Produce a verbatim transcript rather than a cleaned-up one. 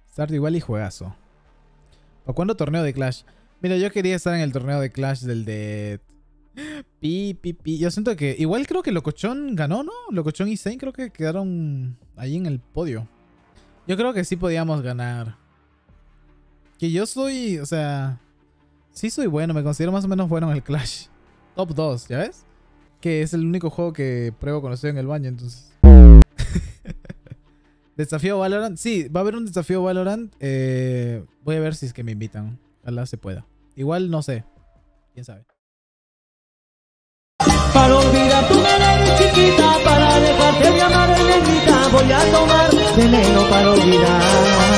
Stardew Valley juegazo. ¿Para cuándo torneo de Clash? Mira, yo quería estar en el torneo de Clash del de... Pi, pi, pi. Yo siento que... Igual creo que Locochón ganó, ¿no? Locochón y Zane creo que quedaron ahí en el podio. Yo creo que sí podíamos ganar. Que yo soy... O sea... Sí soy bueno. Me considero más o menos bueno en el Clash. Top dos, ¿ya ves? Que es el único juego que pruebo cuando estoy en el baño, entonces... ¿Desafío Valorant? Sí, va a haber un desafío Valorant. Eh, voy a ver si es que me invitan. Ojalá se pueda. Igual no sé. ¿Quién sabe? Para olvidar tu manera chiquita, para dejarte de amar, negrita, voy a tomar veneno para olvidar.